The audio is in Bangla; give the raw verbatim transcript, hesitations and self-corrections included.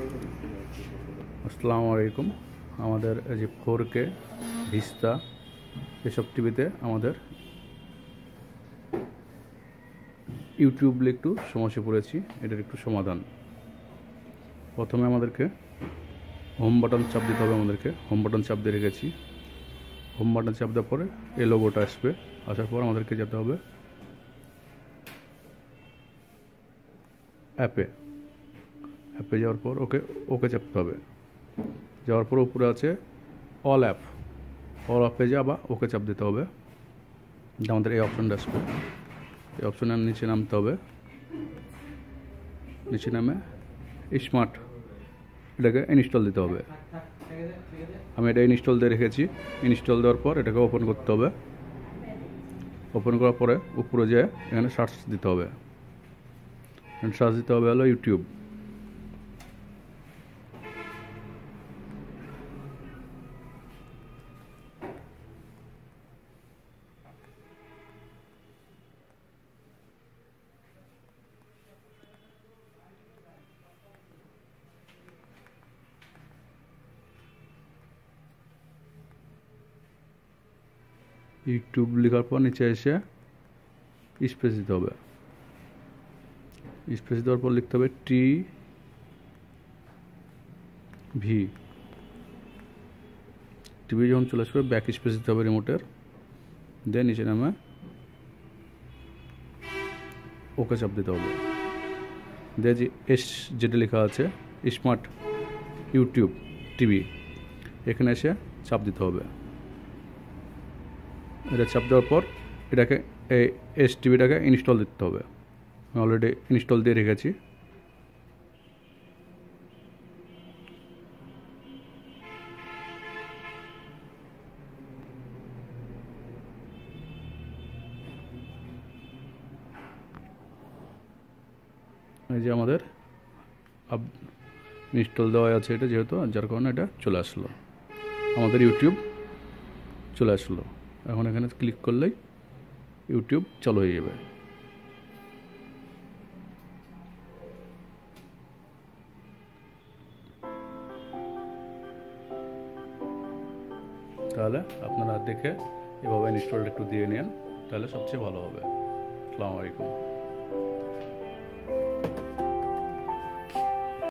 আসসালামু আলাইকুম। আমাদের এই যে ফোর কে ভিস্তা এসব টিভিতে আমাদের ইউটিউবে একটু সমস্যা পড়েছি, এটার একটু সমাধান। প্রথমে আমাদেরকে হোম বাটন চাপ দিতে হবে। আমাদেরকে হোম বাটন চাপ দিয়ে রেখেছি। হোম বাটন চাপ দেওয়ার পরে এই লোগোটা আসবে। আসার পর আমাদেরকে যেতে হবে অ্যাপে। অ্যাপে যাওয়ার পর ওকে ওকে চাপতে হবে। যাওয়ার পর উপরে আছে অল অ্যাপ। অল অ্যাপে যা বা ওকে চাপ দিতে হবে। আমাদের এই অপশানটা আসবে। এই অপশানের নিচে নামতে হবে। নিচে নামে স্মার্ট এটাকে ইনস্টল দিতে হবে। আমি এটা ইনস্টল দিয়ে রেখেছি। ইনস্টল দেওয়ার পর এটাকে ওপেন করতে হবে। ওপেন করার পরে উপরে যেয়ে এখানে সার্চ দিতে হবে। সার্চ দিতে হবে হলো ইউটিউব। ইউটিউব লেখার পর নিচে এসে স্পেস দিতে হবে। স্পেস দেওয়ার পর লিখতে হবে টি ভি। টিভি যখন চলে আসবে ব্যাক স্পেস দিতে হবে রিমোটের। দেন নিচে নামে ওকে চাপ দিতে হবে। দে যে এস যেটা লেখা আছে স্মার্ট ইউটিউব টিভি, এখানে এসে চাপ দিতে হবে। এটা চাপ দেওয়ার পর এটাকে এই এস টিভিটাকে ইনস্টল দিতে হবে। আমি অলরেডি ইনস্টল দিয়ে রেখেছি। এই যে আমাদের আপ ইনস্টল দেওয়া আছে এটা, যেহেতু যার কারণে এটা চলে আসলো, আমাদের ইউটিউব চলে আসলো। এখন এখানে ক্লিক করলেই ইউটিউব চালু হয়ে যাবে। তাহলে আপনারা দেখে এভাবে ইনস্টলটা একটু দিয়ে নেন, তাহলে সবচেয়ে ভালো হবে। আসসালামু আলাইকুম।